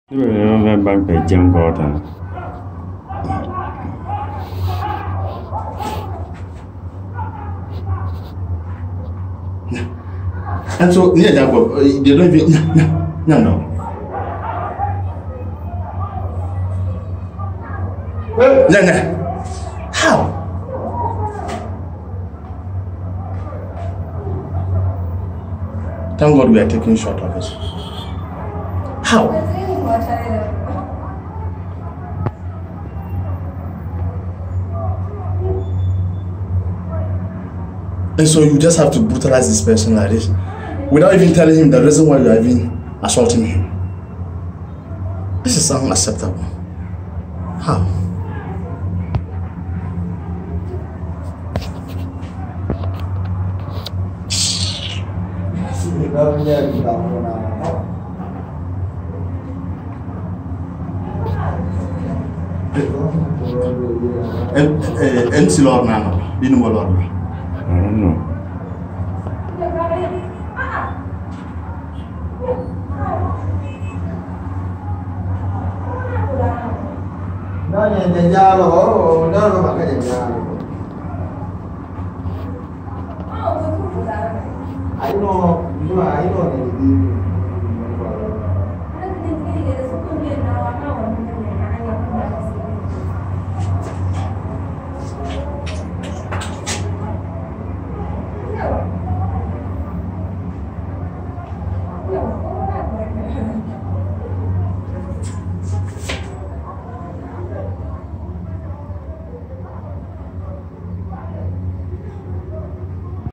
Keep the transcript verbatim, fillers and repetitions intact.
don't bank by Jim Gordon. And so, yeah, they don't even. No, no. No, no. How? Thank God we are taking short of it. How? And so you just have to brutalize this person like this without even telling him the reason why you are even assaulting him. This is unacceptable. How? And Lord Nano, you know what? I don't know. No, no, no, no, no, no, I know, you know, I know.